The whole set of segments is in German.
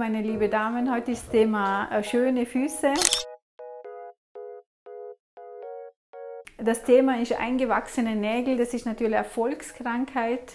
meine lieben Damen, heute ist das Thema schöne Füße. Das Thema ist eingewachsene Nägel, das ist natürlich eine Volkskrankheit.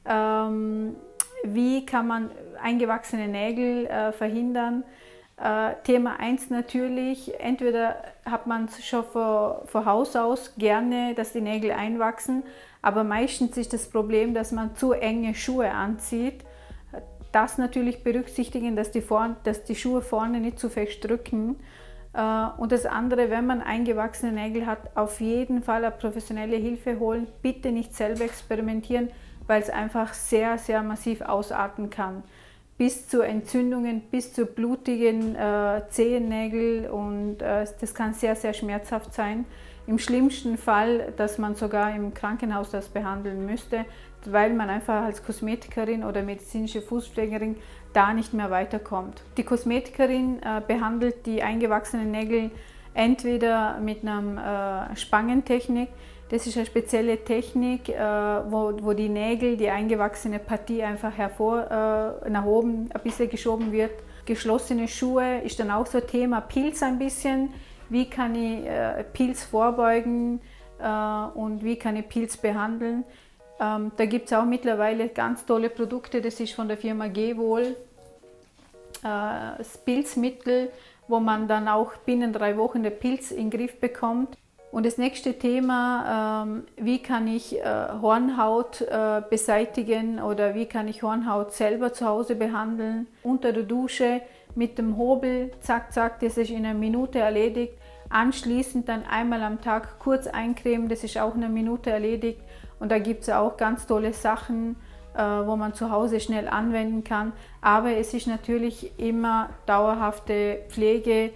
Wie kann man eingewachsene Nägel verhindern? Thema 1 natürlich, entweder hat man es schon von Haus aus gerne, dass die Nägel einwachsen, aber meistens ist das Problem, dass man zu enge Schuhe anzieht. Das natürlich berücksichtigen, dass die Schuhe vorne nicht zu fest drücken. Und das andere, wenn man eingewachsene Nägel hat, auf jeden Fall eine professionelle Hilfe holen. Bitte nicht selber experimentieren, weil es einfach sehr, sehr massiv ausarten kann. Bis zu Entzündungen, bis zu blutigen Zehennägel, und das kann sehr, sehr schmerzhaft sein. Im schlimmsten Fall, dass man sogar im Krankenhaus das behandeln müsste, weil man einfach als Kosmetikerin oder medizinische Fußpflegerin da nicht mehr weiterkommt. Die Kosmetikerin behandelt die eingewachsenen Nägel entweder mit einer Spangentechnik. Das ist eine spezielle Technik, wo die Nägel, die eingewachsene Partie einfach nach oben ein bisschen geschoben wird. Geschlossene Schuhe ist dann auch so ein Thema. Pilz ein bisschen. Wie kann ich Pilz vorbeugen und wie kann ich Pilz behandeln? Da gibt es auch mittlerweile ganz tolle Produkte. Das ist von der Firma Gewol. Das Pilzmittel, wo man dann auch binnen 3 Wochen den Pilz in den Griff bekommt. Und das nächste Thema, wie kann ich Hornhaut beseitigen oder wie kann ich Hornhaut selber zu Hause behandeln? Unter der Dusche mit dem Hobel, zack, zack, das ist in einer Minute erledigt. Anschließend dann einmal am Tag kurz eincremen, das ist auch in einer Minute erledigt. Und da gibt es auch ganz tolle Sachen, wo man zu Hause schnell anwenden kann. Aber es ist natürlich immer dauerhafte Pflege,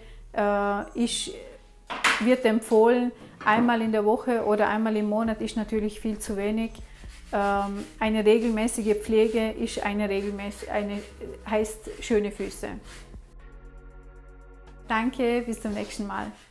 wird empfohlen, einmal in der Woche oder einmal im Monat ist natürlich viel zu wenig. Eine regelmäßige Pflege ist heißt schöne Füße. Danke, bis zum nächsten Mal.